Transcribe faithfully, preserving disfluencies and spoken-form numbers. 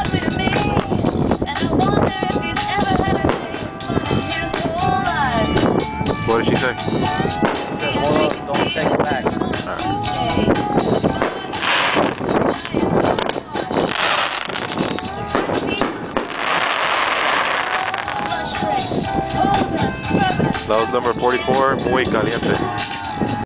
What did she say? She said, hold on, don't take it back. That was number forty-four, Muy Caliente.